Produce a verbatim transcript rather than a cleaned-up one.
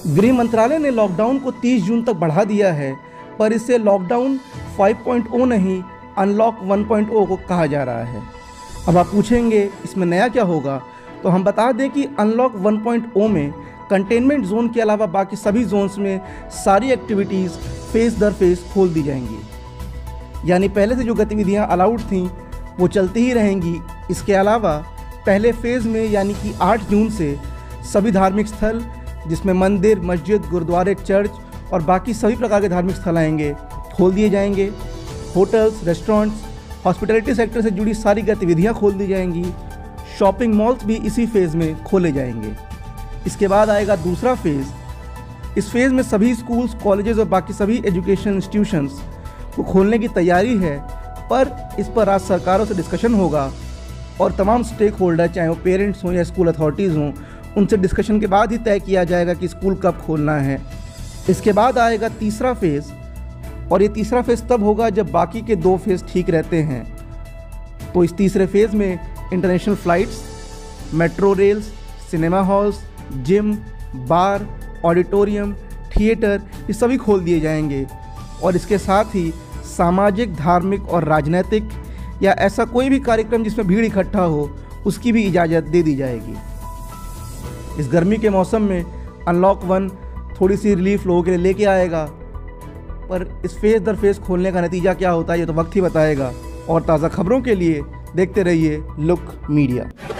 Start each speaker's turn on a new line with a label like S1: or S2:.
S1: गृह मंत्रालय ने लॉकडाउन को तीस जून तक बढ़ा दिया है, पर इसे लॉकडाउन फाइव पॉइंट ओ नहीं अनलॉक वन पॉइंट ओ को कहा जा रहा है। अब आप पूछेंगे इसमें नया क्या होगा, तो हम बता दें कि अनलॉक वन पॉइंट ओ में कंटेनमेंट जोन के अलावा बाकी सभी जोन्स में सारी एक्टिविटीज़ फेज़ दर फेज़ खोल दी जाएंगी। यानी पहले से जो गतिविधियां अलाउड थीं वो चलती ही रहेंगी। इसके अलावा पहले फेज़ में यानी कि आठ जून से सभी धार्मिक स्थल, जिसमें मंदिर, मस्जिद, गुरुद्वारे, चर्च और बाकी सभी प्रकार के धार्मिक स्थल आएंगे, खोल दिए जाएंगे। होटल्स, रेस्टोरेंट्स, हॉस्पिटैलिटी सेक्टर से जुड़ी सारी गतिविधियां खोल दी जाएंगी। शॉपिंग मॉल्स भी इसी फेज़ में खोले जाएंगे। इसके बाद आएगा दूसरा फेज़। इस फेज़ में सभी स्कूल्स, कॉलेजेस और बाकी सभी एजुकेशन इंस्टीट्यूशंस को खोलने की तैयारी है, पर इस पर राज्य सरकारों से डिस्कशन होगा और तमाम स्टेक होल्डर, चाहे वो पेरेंट्स हों या स्कूल अथॉरिटीज़ हों, उनसे डिस्कशन के बाद ही तय किया जाएगा कि स्कूल कब खोलना है। इसके बाद आएगा तीसरा फेज़, और ये तीसरा फेज़ तब होगा जब बाकी के दो फेज़ ठीक रहते हैं। तो इस तीसरे फेज़ में international flights, metro rails, cinema halls, gym, bar, auditorium, theatre, ये सभी खोल दिए जाएंगे। और इसके साथ ही सामाजिक, धार्मिक और राजनीतिक या ऐसा कोई भी कार्यक्रम जिसमें भीड़ इकट्ठा हो, उसकी भी इजाज़त दे दी जाएगी। इस गर्मी के मौसम में अनलॉक वन थोड़ी सी रिलीफ लोगों के लिए लेके आएगा, पर इस फेज़ दर फेज़ खोलने का नतीजा क्या होता है ये तो वक्त ही बताएगा। और ताज़ा खबरों के लिए देखते रहिए लुक मीडिया।